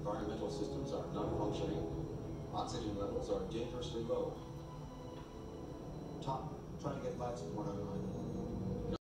environmental systems are not functioning. Oxygen levels are dangerously low. Top, try to get Labs 109.